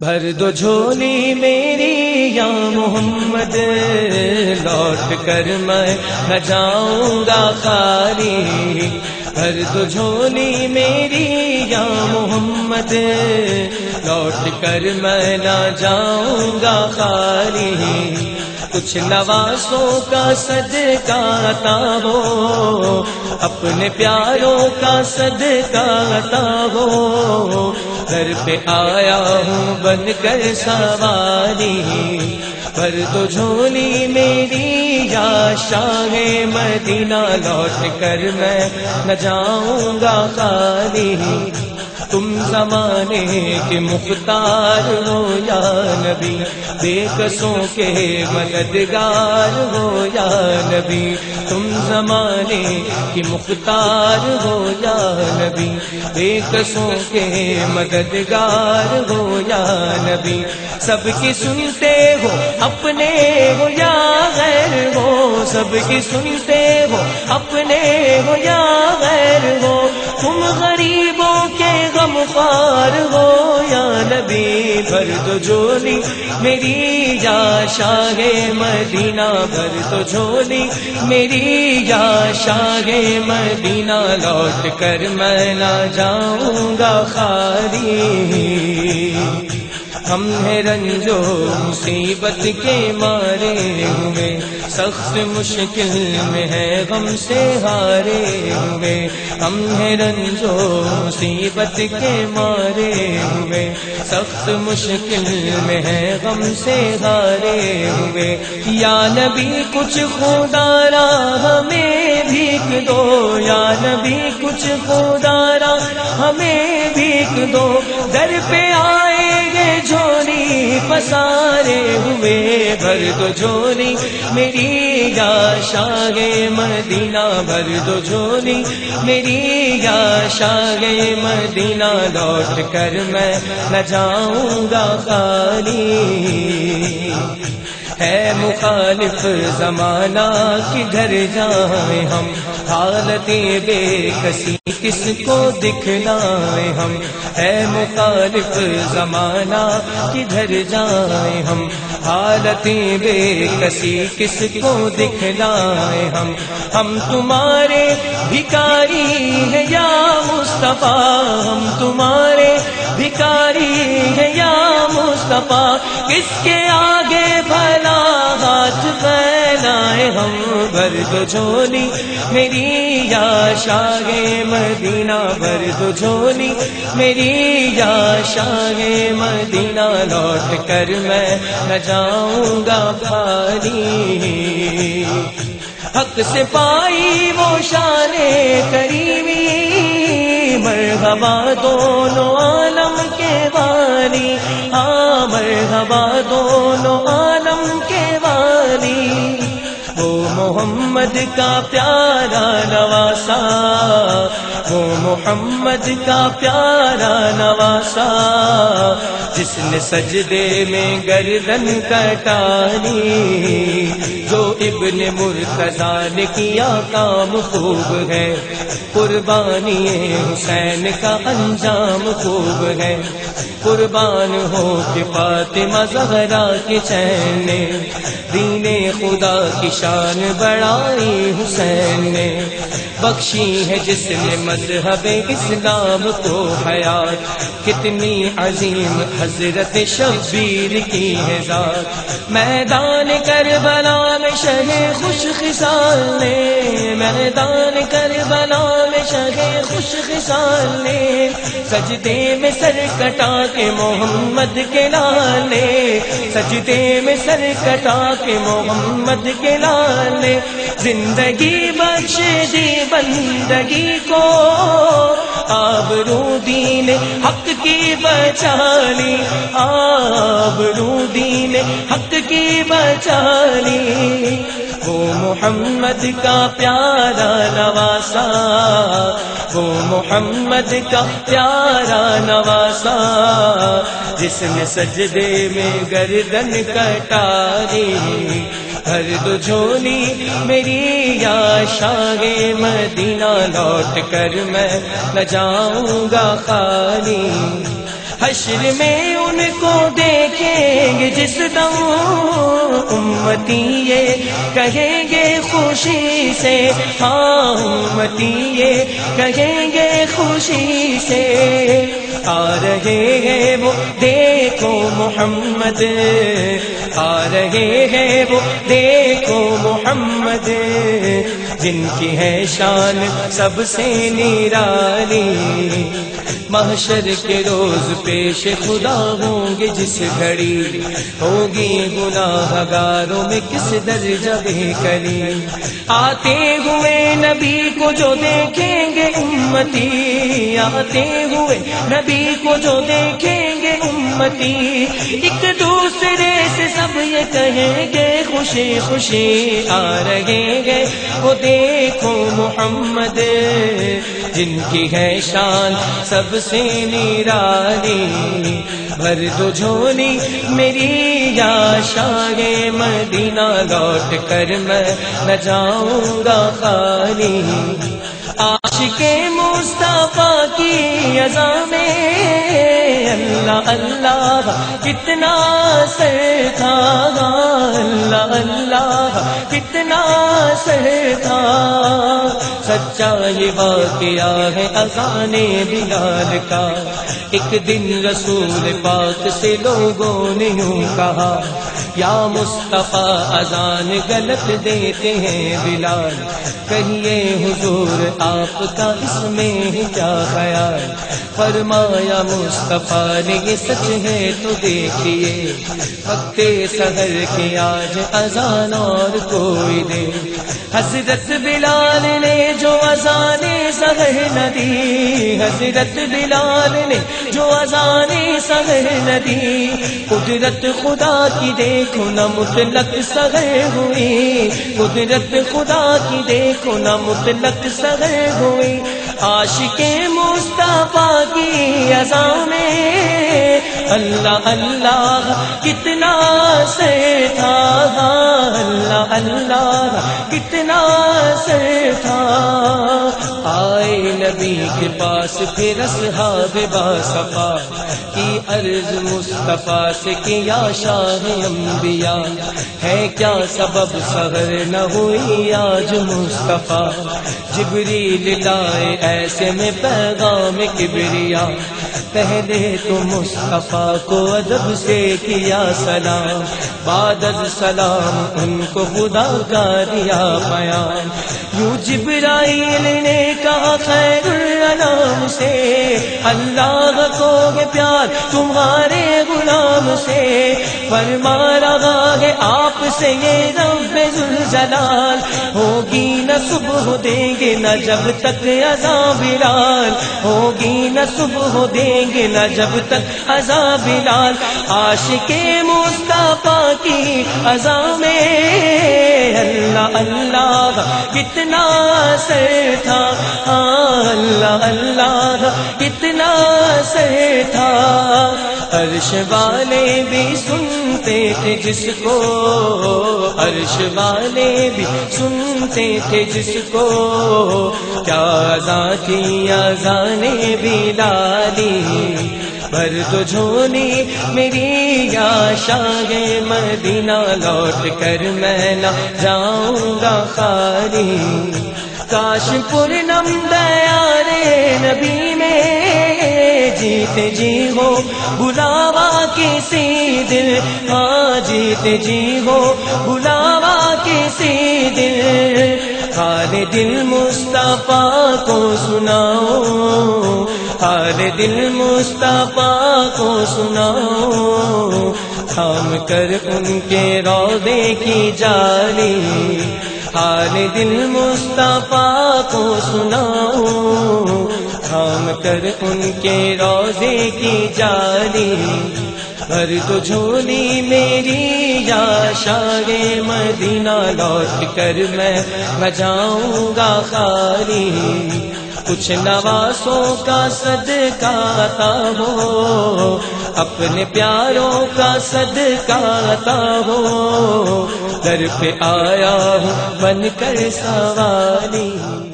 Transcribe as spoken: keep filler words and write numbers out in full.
بھر دو جھولی میری یا محمد، لوٹ کر میں نہ جاؤں گا خالی۔ بھر دو جھولی میری یا محمد، لوٹ کر میں نہ جاؤں گا خالی۔ کچھ نوازوں کا صدقہ عطا ہو، اپنے پیاروں کا صدقہ عطا ہو۔ گھر پہ آیا ہوں بن کر سواری، بھر دو جھولی میری یا شاہ مدینہ، لوٹ کر میں نہ جاؤں گا خالی۔ تم زمانے کے مختار ہو یا نبی، بے کسوں کے مددگار ہو یا نبی۔ تم زمانے کی مختار ہو یا نبی، بے کسوں کے مددگار ہو یا نبی۔ سب کی سنتے ہو اپنے ہو یا غیر ہو، سب کی سنتے ہو اپنے ہو یا غیر ہو۔ تم غریبوں کے غمخوار ہو یا نبی، بھر دو جھولی میری یا شاہ مدینہ، بھر دو جھولی میری یا شاہ مدینہ، لوٹ کر میں نہ جاؤں گا خالی۔ ہم ہیں رنجو مصیبت کے مارے ہوئے، سخت مشکل میں ہے غم سے ہارے ہوئے۔ ہم ہیں رنجو مصیبت کے مارے ہوئے، سخت مشکل میں ہے غم سے ہارے ہوئے۔ یا نبی کچھ خودارا ہمیں بھیک دو، یا نبی کچھ خودارا ہمیں بھیک دو۔ در پہ آئیں گے جھولی پسارے ہوئے، بھر دو جھولی میری یا شاہ مدینہ، بھر دو جھولی میری یا شاہ مدینہ، لوٹ کر میں نہ جاؤں گا خالی۔ ہے مخالف زمانہ کدھر جائیں ہم، حالت بے کسی کس کو دکھلائیں ہم۔ ہے مخالف زمانہ کدھر جائیں ہم، حالت بے کسی کس کو دکھلائیں ہم۔ ہم تمہارے بھکاری ہیں یا مصطفیٰ، ہم تمہارے بھکاری ہیں یا مصطفیٰ، کس کے آگے بھلا ہاتھ پھیلائیں ہم۔ بھر دو جھولی میری یا شاہ مدینہ، بھر دو جھولی میری یا شاہ مدینہ، لوٹ کر میں نہ جاؤں گا خالی۔ حق سے پائی وہ شان کریمی، مرحبا دونوں عالم کے والی، ہاں مرحبا دونوں عالم کے والی۔ وہ محمد کا پیارا نواسا، وہ محمد کا پیارا نواسا، جس نے سجدے میں گردن کٹانی، جو ابن مرتضیٰ نے کیا کام خوب ہے، قربانی حسین کا انجام خوب ہے۔ قربان ہو کہ فاطمہ زہرا کے چین نے، دین خدا کی شان بڑھائی حسین نے۔ بخشی ہے جس نے مذہب اسلام کو حیات، کتنی عظیم حضرت شبیر کی ہے ذات۔ میدان کربلا میں شہ خوش خصال نے، میدان کربلا میں شہ خوش خصال نے، سجدے میں سر کٹا کے محمد کے لال نے، سجدے میں سر کٹا کے محمد کے لال نے۔ زندگی بخش دی بندگی کو، آبرو دین حق کی بچالی، آبرو دین حق کی بچالی۔ وہ محمد کا پیارا نواسا، وہ محمد کا پیارا نواسا، جس نے سجدے میں گردن کٹاری۔ بھر دو جھولی میری یا شاہ مدینہ، لوٹ کر میں نہ جاؤں گا خالی۔ حشر میں ان کو دیکھیں گے جس دم امتی یہ کہیں گے خوشی سے، ہاں امتی یہ کہیں گے خوشی سے، آ رہے ہیں وہ دیکھو محمد، آ رہے ہیں وہ دیکھو محمد، جن کی ہے شان سب سے نرالی، محشر کے روز پیش خدا ہوں گے جس گھڑی، ہوگی گناہ گاروں میں کس درجہ بے کلی، آتے ہوئے نبی کو جو دیکھیں گے امتی، آتے ہوئے نبی کو جو دیکھیں گے امتی، ایک دوسرے سے سب یہ کہیں گے خوشی خوشی آ رہے ہیں وہ دیکھو محمد، جن کی ہے شان سب سے نرالی، بھر دو جھولی میری یا شاہ مدینہ، لوٹ کر میں نہ جاؤں گا خالی، عاشق مصطفیٰ کی اذان میں اللہ اللہ کتنا سر تھا، اللہ اللہ کتنا سر تھا، سچا یہ واقعہ ہے اذان بلال کا، ایک دن رسول پاک سے لوگوں نے یوں کہا، یا مصطفیٰ اذان غلط دیتے ہیں بلال، کہیے حضور آپ کا اس میں کیا خیال، فرمایا مصطفیٰ نے یہ سچ ہے تو دیکھیے، وقت سحر کی آج اذان اور کوئی دے، حضرت بلال نے جو اذان سحر نہ دی، حضرت بلال نے جو اذان سحر نہ دی، قدرت خدا کی دیکھو نہ مطلق سحر ہوئی، قدرت خدا کی دیکھو نہ مطلق سحر ہوئی، عاشق مصطفیٰ کی اذان میں اللہ اللہ کتنا سے تھا، اللہ اللہ کتنا سے تھا، آئے نبی کے پاس پھر اصحاب باصفا کی عرض مصطفیٰ سے کہ یا شاہ انبیاء ہے کیا سبب سحر نہ ہوئی آج مصطفیٰ، جبریل لائے ایسے میں پیغام کبریا، پہلے تو مصطفیٰ کو ادب سے کیا سلام، بعد از سلام ان کو خدا کا دیا بیان، یوں جبرائیل نے کہا خیر الانام سے، اللہ کو گے پیار تمہارے غلام سے، فرما رہا ہے آپ سے یہ رب ذوالجلال، ہوگی نہ صبح دیں گے نہ جب تک اذان بلال، ہوگی نہ صبح دیں گے نہ جب تک اذان بلال، عاشق مصطفیٰ کی اذان میں اللہ اللہ کتنا سر تھا، اللہ اللہ کتنا سر تھا، عرش والے بھی سنتے تھے جس کو، عرش والے بھی سنتے تھے جس کو، کیا اذان کی اذان بلالی، بھر دو جھولی میری یا شاہ مدینہ، لوٹ کر میں نہ جاؤں گا خالی، کاش پورنم دیارے نبی میں جیتے جی ہو بلاوا کسی دل، ہاں جیتے جی ہو بلاوا کسی دل، حال دل مصطفیٰ کو سناؤ، حال دل مصطفیٰ کو سناؤ، تھام کر ان کے روضے کی جالی، حال دل مصطفیٰ کو سناؤ، تھام کر ان کے روضے کی جالی، بھر تو جھولی میری یا شاہ مدینہ، لوٹ کر میں نہ جاؤں گا خالی، کچھ نواسوں کا صدقہ عطا ہو، اپنے پیاروں کا صدقہ عطا ہو، در پہ آیا ہوں بن کر سوالی۔